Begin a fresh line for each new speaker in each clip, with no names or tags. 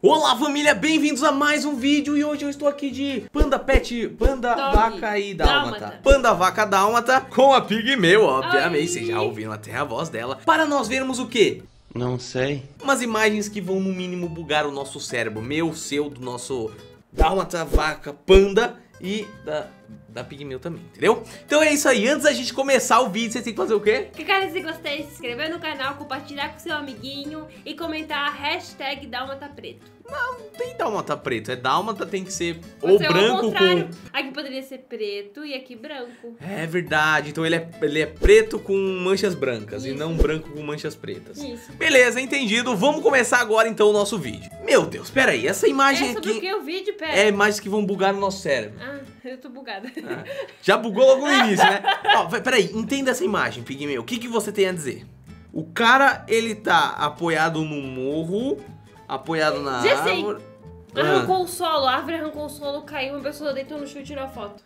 Olá família, bem-vindos a mais um vídeo. E hoje eu estou aqui de Panda Vaca e Dálmata. Panda Vaca Dálmata com a Pigmeu, obviamente. Vocês já ouviram até a voz dela. Para nós vermos o quê?
Não sei.
Umas imagens que vão no mínimo bugar o nosso cérebro. Meu, seu, do nosso Dálmata, Vaca, Panda e da Pigmeu também, entendeu? Então é isso aí, antes da gente começar o vídeo, vocês têm que fazer o quê?
Clicar se gostei, se inscrever no canal, compartilhar com seu amiguinho e comentar a hashtag Dálmata Preto.
Não tem Dálmata preto, é Dálmata tem que ser
Pode
ou
ser
branco com...
Aqui poderia ser preto e aqui branco.
É verdade, então ele é preto com manchas brancas
Isso.
e não branco com manchas pretas.
Isso.
Beleza, entendido. Vamos começar agora então o nosso vídeo. Meu Deus, pera aí, essa imagem
É sobre
aqui
o que o vídeo, pera?
é imagens que vão bugar no nosso cérebro.
Ah, eu tô bugada.
Já bugou logo no início, né? Ó, peraí, entenda essa imagem, Pigmeu. O que você tem a dizer? O cara, ele tá apoiado no morro, apoiado na
Já sei.
árvore.
Arrancou o solo, a árvore arrancou o solo, caiu, uma pessoa deitou no chão e tirou a foto.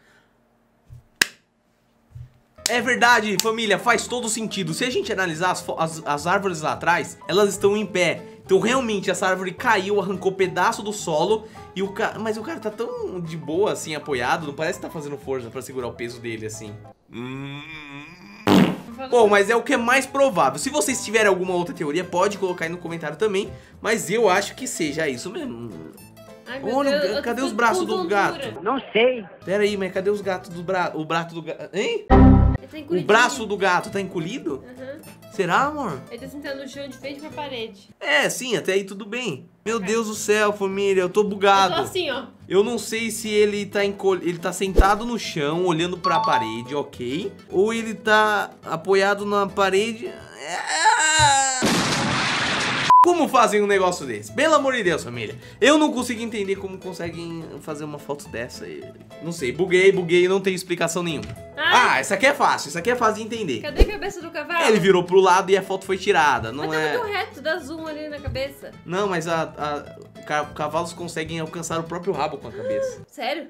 É verdade, família, faz todo sentido. Se a gente analisar as árvores lá atrás, elas estão em pé. Então realmente essa árvore caiu, arrancou pedaço do solo e o cara... Mas o cara tá tão de boa assim, apoiado, não parece que tá fazendo força pra segurar o peso dele assim. Bom, mas é o que é mais provável. Se vocês tiverem alguma outra teoria, pode colocar aí no comentário também. Mas eu acho que seja isso mesmo.
Ai, meu
Olha,
Deus,
cadê
eu
os
tô
braços
com
do
tontura.
gato?
Não sei.
Pera aí, mas cadê os gatos do braço? O braço do gato... Hein?
Ele tá
O
encolhidinho.
braço do gato tá encolhido?
Uhum.
Será, amor?
Ele tá sentado no chão de frente pra parede.
É, sim, até aí tudo bem. Meu Deus do céu, família, eu tô bugado.
Eu tô assim, ó.
Eu não sei se ele tá ele tá sentado no chão, olhando pra parede, ok? Ou ele tá apoiado na parede. Como fazem um negócio desse? Pelo amor de Deus, família. Eu não consigo entender como conseguem fazer uma foto dessa. Não sei, buguei, não tem explicação nenhuma. Ah, essa aqui é fácil, de entender.
Cadê a cabeça do cavalo?
Ele virou pro lado e a foto foi tirada, não
Mas
é...
tá muito reto, dá zoom ali na cabeça.
Não, mas cavalos conseguem alcançar o próprio rabo com a cabeça.
Sério?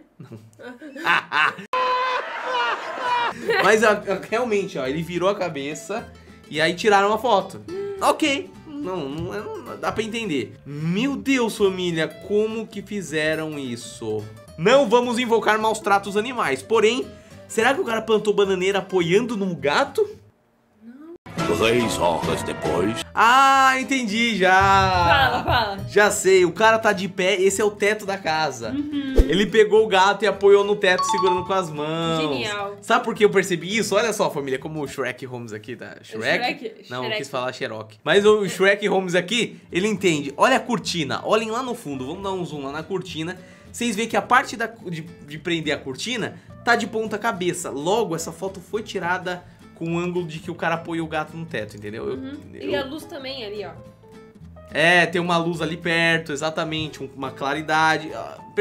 Mas realmente, ó, ele virou a cabeça e aí tiraram a foto. Ok, não dá pra entender. Meu Deus, família, como que fizeram isso? Não vamos invocar maus tratos animais, porém, será que o cara plantou bananeira apoiando num gato?
3 horas depois.
Ah, entendi já.
Fala.
Já sei, o cara tá de pé, esse é o teto da casa. Ele pegou o gato e apoiou no teto segurando com as mãos.
Genial.
Sabe por que eu percebi isso? Olha só, família, como o Shrek Holmes aqui, tá?
Shrek?
Não, eu
Shrek.
quis falar Sherlock. Mas o Shrek Holmes aqui, ele entende. Olha a cortina, olhem lá no fundo, vamos dar um zoom lá na cortina. Vocês veem que a parte de prender a cortina tá de ponta cabeça. Logo, essa foto foi tirada com o ângulo de que o cara apoia o gato no teto, entendeu?
E a luz também ali, ó.
É, tem uma luz ali perto, exatamente, uma claridade.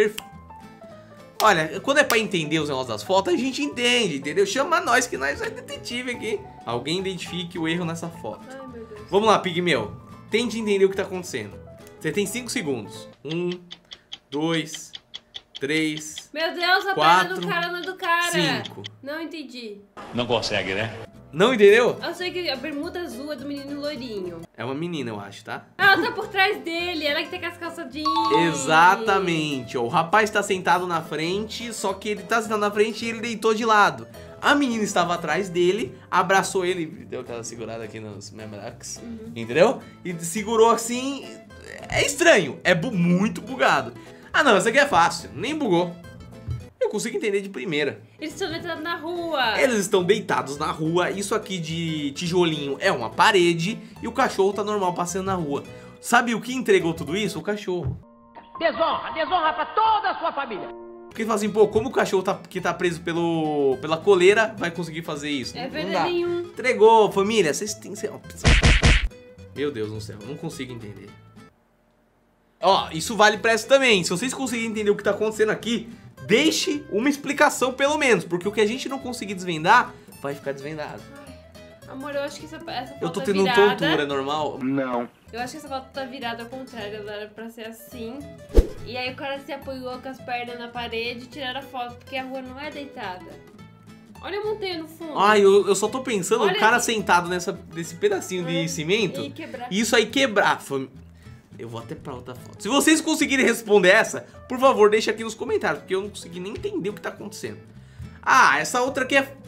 Olha, quando é pra entender os negócios das fotos, a gente entende, entendeu? Chama nós que nós é detetive aqui. Alguém identifique o erro nessa foto.
Ai, meu Deus.
Vamos lá, Pigmeu. Tente entender o que tá acontecendo. Você tem 5 segundos. 1, 2, 3,
Meu Deus, a
4,
perna do cara não é do cara.
5.
Não entendi.
Não consegue, né?
Não entendeu?
Eu sei que a bermuda azul é do menino loirinho.
É uma menina, eu acho, tá?
Ela tá por trás dele, ela que tem com as calças jeans.
Exatamente, ó. O rapaz tá sentado na frente, só que ele tá sentado na frente e ele deitou de lado. A menina estava atrás dele, abraçou ele, deu aquela segurada aqui nos membrax, entendeu? E segurou assim. É estranho, é muito bugado. Ah não, essa aqui é fácil, nem bugou. Eu consigo entender de primeira.
Eles estão deitados na rua.
Eles estão deitados na rua, isso aqui de tijolinho é uma parede e o cachorro tá normal passeando na rua. Sabe o que entregou tudo isso? O cachorro.
Desonra pra toda a sua família.
Porque fala assim, pô, como o cachorro que tá preso pela coleira vai conseguir fazer isso?
É
Não
verdade
dá.
nenhum.
Entregou, família, vocês têm... Meu Deus do céu, não consigo entender. Ó, isso vale pra essa também. Se vocês conseguirem entender o que tá acontecendo aqui, deixe uma explicação pelo menos, porque o que a gente não conseguir desvendar, vai ficar desvendado.
Amor, eu acho que essa foto
Eu tô
tá
tendo
virada.
tontura, é normal?
Não.
Eu acho que essa foto tá virada ao contrário, ela era pra ser assim. E aí o cara se apoiou com as pernas na parede e tiraram a foto, porque a rua não é deitada. Olha a montanha no fundo.
Ai, eu só tô pensando,
Olha
o cara
aqui.
sentado nesse pedacinho de cimento,
E quebrar.
e isso aí quebrar. Eu vou até pra outra foto. Se vocês conseguirem responder essa, por favor, deixa aqui nos comentários, porque eu não consegui nem entender o que tá acontecendo. Ah, essa outra aqui é...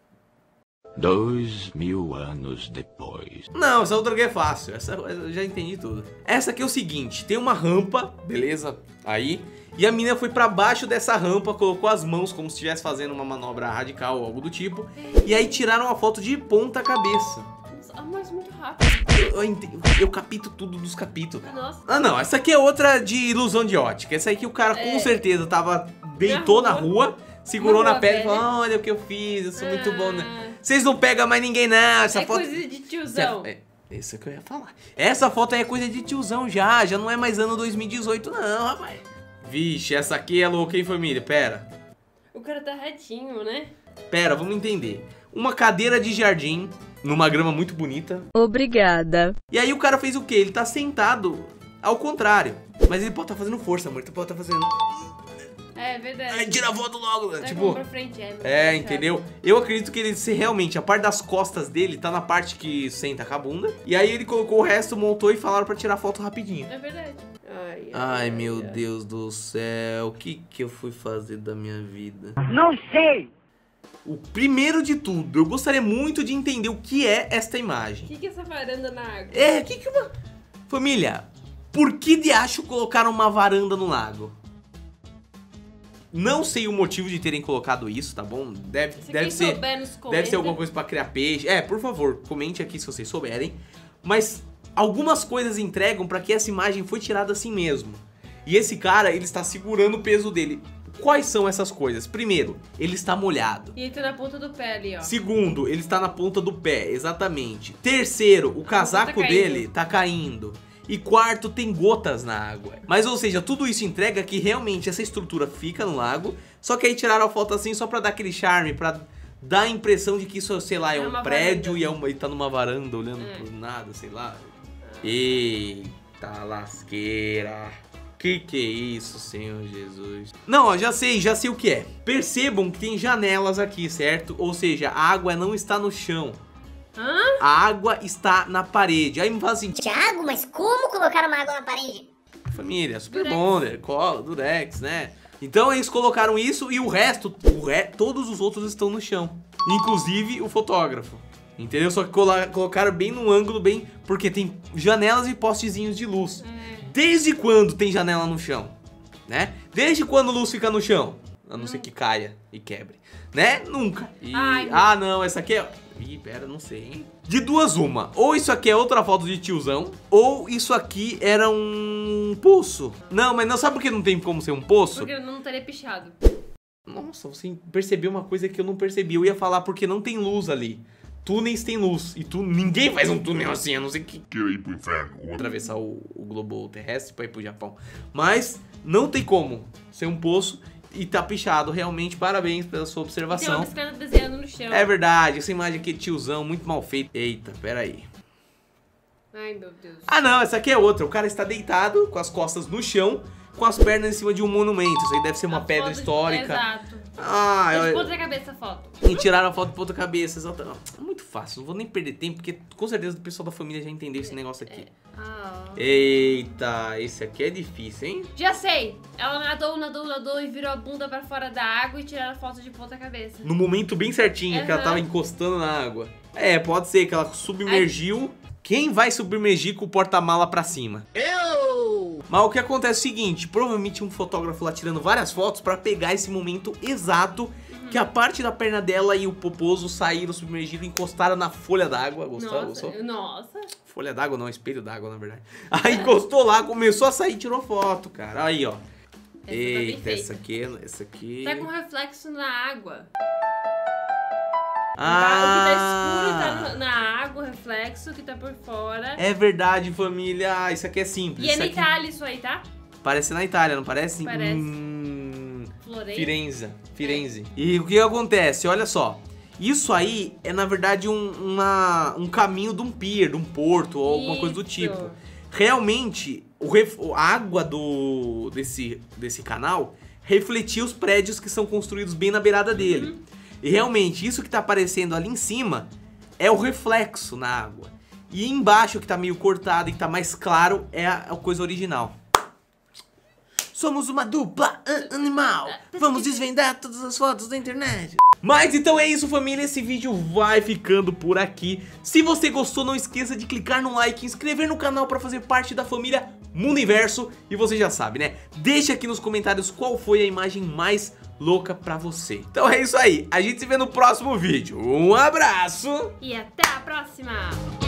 2000 anos depois.
Não, essa outra aqui é fácil. Essa eu já entendi tudo. Essa aqui é o seguinte, tem uma rampa, beleza? Aí... E a menina foi pra baixo dessa rampa, colocou as mãos como se estivesse fazendo uma manobra radical ou algo do tipo. E aí tiraram uma foto de ponta cabeça.
Mas muito rápido.
Eu capito tudo dos capítulos.
Nossa.
Ah não, essa aqui é outra de ilusão de ótica. Essa aí que o cara com certeza deitou na rua, segurou na pedra e falou, olha o que eu fiz, eu sou muito bom, né? Vocês não pegam mais ninguém não, essa foto...
coisa de tiozão.
Isso que eu ia falar. Essa foto aí é coisa de tiozão já não é mais ano 2018 não, rapaz. Vixe, essa aqui é louca, hein, família? Pera.
O cara tá retinho, né?
Pera, vamos entender. Uma cadeira de jardim, numa grama muito bonita.
Obrigada.
E aí o cara fez o quê? Ele tá sentado ao contrário. Mas ele pode estar fazendo força, amor. Ele pode estar fazendo...
É verdade.
Aí tira a foto logo, né?
Tá
Tipo...
pra frente,
entendeu? Eu acredito que ele se realmente, a parte das costas dele tá na parte que senta com a bunda. E aí ele colocou o resto, montou e falaram pra tirar a foto rapidinho.
É verdade.
Ai, meu Deus do céu, o que eu fui fazer da minha vida?
Não sei!
O primeiro de tudo, eu gostaria muito de entender o que é esta imagem.
O que é essa varanda na água?
Família, por que de acho colocaram uma varanda no lago? Não sei o motivo de terem colocado isso, tá bom? Deve ser alguma coisa pra criar peixe. Por favor, comente aqui se vocês souberem. Mas... algumas coisas entregam pra que essa imagem foi tirada assim mesmo. E esse cara, ele está segurando o peso dele. Quais são essas coisas? Primeiro, ele está molhado.
E ele tá na ponta do pé ali, ó.
Segundo, ele está na ponta do pé, exatamente. Terceiro, o casaco dele tá caindo. E quarto, tem gotas na água. Mas, ou seja, tudo isso entrega que realmente essa estrutura fica no lago. Só que aí tiraram a foto assim só pra dar aquele charme, pra... dá a impressão de que isso, sei lá, é um prédio e tá numa varanda olhando pro nada, sei lá. Eita lasqueira. Que é isso, Senhor Jesus? Não, ó, já sei o que é. Percebam que tem janelas aqui, certo? Ou seja, a água não está no chão.
Hã?
A água está na parede. Aí me fala assim,
Thiago, mas como colocar uma água na parede?
família, Super Bonder, cola, Durex, né? Então eles colocaram isso e o resto, todos os outros estão no chão. Inclusive o fotógrafo. Entendeu? Só que colocaram bem no ângulo, bem... porque tem janelas e postezinhos de luz. Desde quando tem janela no chão? Né? Desde quando a luz fica no chão? A não ser que caia e quebre. Né? Nunca. Ah, não, essa aqui é... Ih, pera, não sei, hein? De duas uma. Ou isso aqui é outra foto de tiozão, ou isso aqui era um poço. Não, mas não, sabe por que não tem como ser um poço?
Porque eu não teria pichado.
Nossa, você percebeu uma coisa que eu não percebi. Eu ia falar porque não tem luz ali. Túneis tem luz. E ninguém faz um túnel assim, a não ser que
Quer ir pro inferno.
atravessar o globo terrestre pra ir pro Japão. Mas não tem como ser um poço e tá pichado. Realmente, parabéns pela sua
Tem
observação.
uma bicicleta desenhando no chão.
É verdade, essa imagem aqui de tiozão, muito mal feita. Eita, pera aí.
Ai, meu Deus.
Ah não, essa aqui é outra. O cara está deitado, com as costas no chão, com as pernas em cima de um monumento. Isso aí deve ser uma pedra histórica.
Exato.
Ah,
De ponta cabeça a foto.
E tiraram a foto de ponta cabeça, exatamente. É muito fácil, não vou nem perder tempo, porque com certeza o pessoal da família já entendeu esse negócio aqui. Eita, esse aqui é difícil, hein?
Já sei. Ela nadou e virou a bunda pra fora da água e tiraram a foto de ponta cabeça.
No momento bem certinho, que ela tava encostando na água. É, pode ser que ela submergiu. Quem vai submergir com o porta-mala pra cima?
Eu!
Mas o que acontece é o seguinte, provavelmente um fotógrafo lá tirando várias fotos pra pegar esse momento exato que a parte da perna dela e o poposo saíram submergidos e encostaram na folha d'água. Gostou?
Nossa.
Folha d'água não, espelho d'água, na verdade. Aí encostou lá, começou a sair e tirou foto, cara. Aí, ó. Eita, essa aqui...
Tá com reflexo na água.
Ah,
O que tá escuro tá na água, o reflexo que tá por fora.
é verdade, família. Ah, isso aqui é simples.
E é
isso
na
aqui
Itália isso aí, tá?
parece na Itália, não parece?
Parece. Florença.
Firenze. E o que acontece? Olha só. Isso aí é, na verdade, um caminho de um pier, de um porto ou alguma coisa do tipo. Realmente, a água desse canal refletia os prédios que são construídos bem na beirada dele. E realmente, isso que tá aparecendo ali em cima é o reflexo na água. E embaixo, que tá meio cortado e que tá mais claro, é a coisa original. Somos uma dupla animal. Vamos desvendar todas as fotos da internet. Mas então é isso, família, esse vídeo vai ficando por aqui. Se você gostou, não esqueça de clicar no like, inscrever no canal pra fazer parte da família Mundiverso. E você já sabe, né? Deixa aqui nos comentários qual foi a imagem mais louca pra você. Então é isso aí, a gente se vê no próximo vídeo. Um abraço!
E até a próxima!